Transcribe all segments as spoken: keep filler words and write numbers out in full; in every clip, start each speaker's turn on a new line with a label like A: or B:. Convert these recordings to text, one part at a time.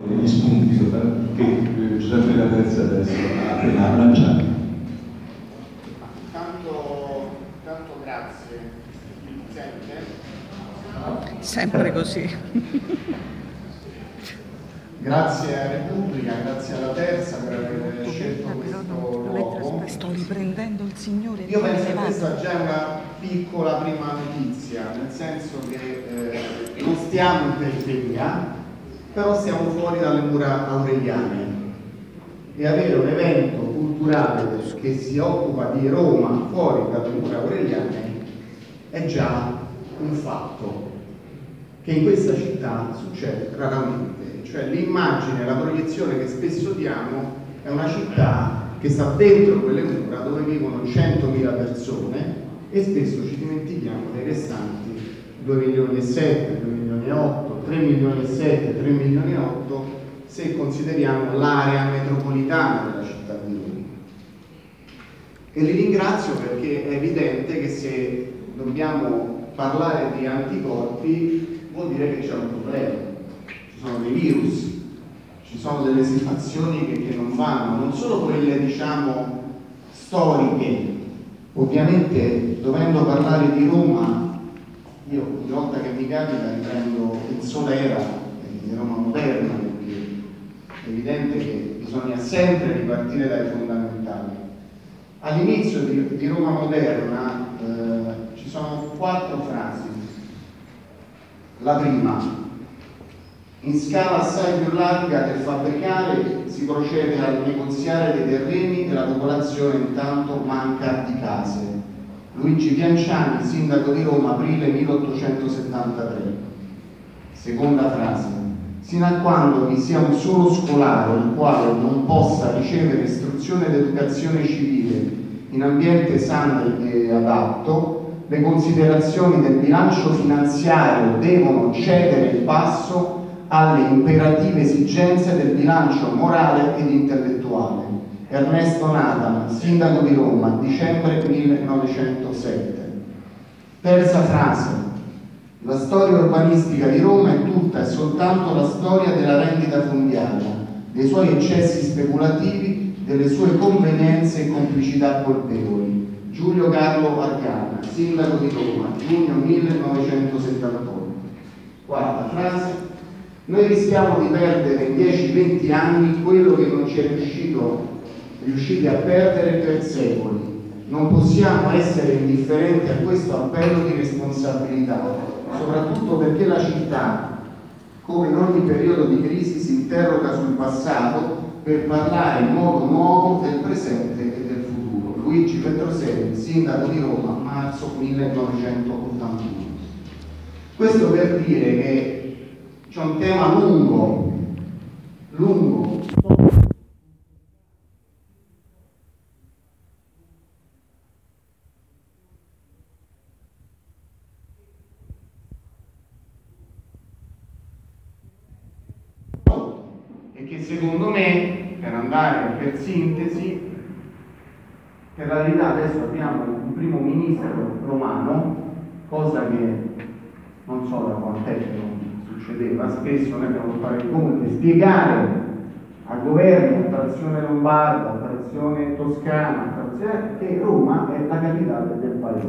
A: Gli spunti che Giuseppe Laterza adesso ha appena lanciato.
B: Tanto, tanto grazie. Mi sente?
C: Sempre così.
B: Grazie a Repubblica, grazie alla Terza per aver scelto questo luogo.
C: Sto riprendendo il Signore.
B: Io penso che questa già è una piccola prima notizia, nel senso che eh, non stiamo in periferia, però siamo fuori dalle mura aureliane, e avere un evento culturale che si occupa di Roma fuori dalle mura aureliane è già un fatto che in questa città succede raramente. Cioè l'immagine, la proiezione che spesso diamo è una città che sta dentro quelle mura dove vivono centomila persone, e spesso ci dimentichiamo dei restanti due milioni e sette, due milioni e otto, tre milioni e sette, tre milioni e otto, se consideriamo l'area metropolitana della città di Roma. E li ringrazio perché è evidente che se dobbiamo parlare di anticorpi vuol dire che c'è un problema. Ci sono dei virus, ci sono delle situazioni che, che non vanno, non solo quelle diciamo storiche. Ovviamente dovendo parlare di Roma, io ogni volta che mi capita riprendo il Solera di Roma moderna, perché è evidente che bisogna sempre ripartire dai fondamentali. All'inizio di, di Roma moderna eh, ci sono quattro frasi. La prima: in scala assai più larga del fabbricare si procede al negoziare dei terreni e la popolazione intanto manca di case. Luigi Pianciani, sindaco di Roma, aprile milleottocentosettantatré. Seconda frase: sino a quando vi sia un solo scolaro il quale non possa ricevere istruzione ed educazione civile in ambiente sano e adatto, le considerazioni del bilancio finanziario devono cedere il passo alle imperative esigenze del bilancio morale ed intellettuale. Ernesto Nathan, sindaco di Roma, dicembre millenovecentosette. Terza frase: la storia urbanistica di Roma è tutta e soltanto la storia della rendita fondiaria, dei suoi eccessi speculativi, delle sue convenienze e complicità colpevoli. Giulio Carlo Arcana, sindaco di Roma, giugno millenovecentosettantotto. Quarta frase: noi rischiamo di perdere in dieci venti anni quello che non ci è riuscito, riusciti a perdere per secoli. Non possiamo essere indifferenti a questo appello di responsabilità, soprattutto perché la città, come in ogni periodo di crisi, si interroga sul passato per parlare in modo nuovo del presente e del futuro. Luigi Petroselli, sindaco di Roma, marzo millenovecentottantuno. Questo per dire che c'è un tema lungo, lungo. E che secondo me, per andare per sintesi, per la verità adesso abbiamo un primo ministro romano, cosa che non so da quanto tempo succedeva, spesso noi abbiamo fatto fare il compito di spiegare al governo, trazione lombarda, trazione toscana, trazione, che Roma è la capitale del paese.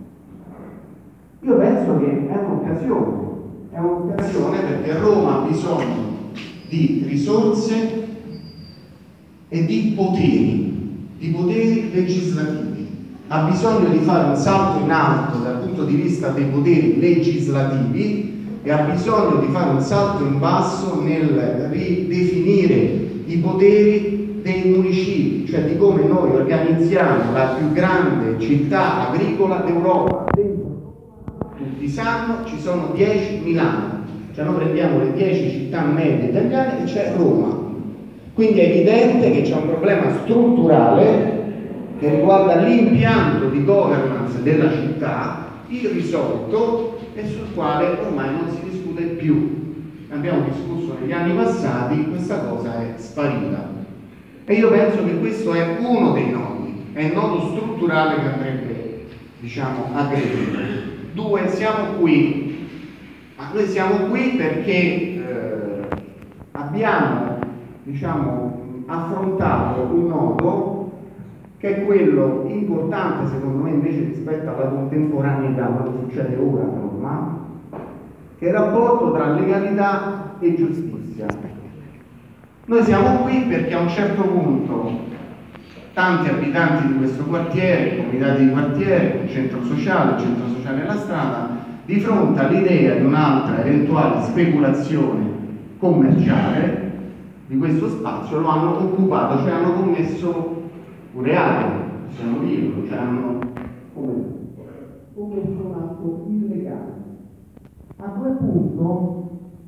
B: Io penso che è un'occasione, è un'occasione perché Roma ha bisogno di risorse e di poteri, di poteri legislativi. Ha bisogno di fare un salto in alto dal punto di vista dei poteri legislativi e ha bisogno di fare un salto in basso nel ridefinire i poteri dei municipi, cioè di come noi organizziamo la più grande città agricola d'Europa. Tutti sanno, ci sono dieci Milano, cioè noi prendiamo le dieci città medie italiane e c'è Roma. Quindi è evidente che c'è un problema strutturale che riguarda l'impianto di governance della città irrisolto e sul quale ormai non si discute più. Abbiamo discusso negli anni passati, questa cosa è sparita. E io penso che questo è uno dei nodi, è il nodo strutturale che andrebbe, diciamo, aggredito. Due, siamo qui. Ma noi siamo qui perché eh, abbiamo, diciamo, affrontato un nodo che è quello importante secondo me invece rispetto alla contemporaneità, quello che succede ora a Roma, che è il rapporto tra legalità e giustizia. Noi siamo qui perché a un certo punto tanti abitanti di questo quartiere, comitati di quartiere, il centro sociale, il centro sociale e la strada, di fronte all'idea di un'altra eventuale speculazione commerciale di questo spazio lo hanno occupato, cioè hanno commesso un reato, possiamo dirlo, cioè hanno commesso un atto illegale. A quel punto,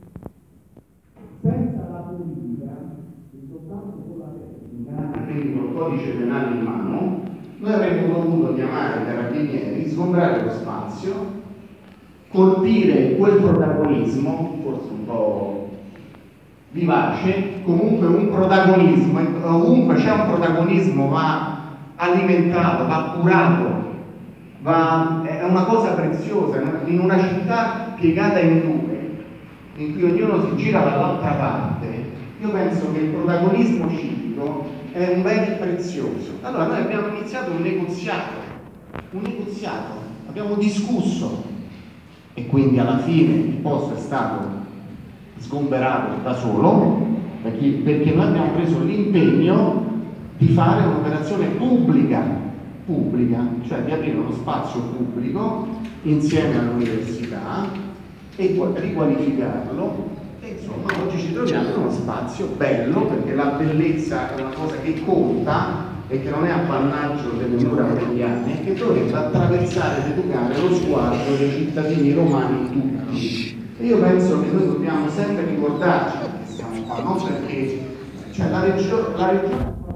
B: senza la politica, e soltanto con la tecnica, quindi col codice penale in mano, noi avremmo dovuto chiamare i carabinieri, sgombrare lo spazio, colpire quel protagonismo, forse un po' vivace, comunque un protagonismo, ovunque c'è un protagonismo va alimentato, va curato, va, è una cosa preziosa, in una città piegata in due, in cui ognuno si gira dall'altra parte, io penso che il protagonismo civico è un bene prezioso. Allora noi abbiamo iniziato un negoziato, un negoziato, abbiamo discusso e quindi alla fine il posto è stato sgomberato da solo, perché, perché noi abbiamo preso l'impegno di fare un'operazione pubblica, pubblica, cioè di aprire uno spazio pubblico insieme all'università e riqualificarlo. E insomma oggi ci troviamo in uno spazio bello, perché la bellezza è una cosa che conta e che non è appannaggio delle mura aureliane, che dovrebbe attraversare ed educare lo sguardo dei cittadini romani tutti. E io penso che noi dobbiamo sempre ricordarci che siamo qua, non perché cioè la regione, la regione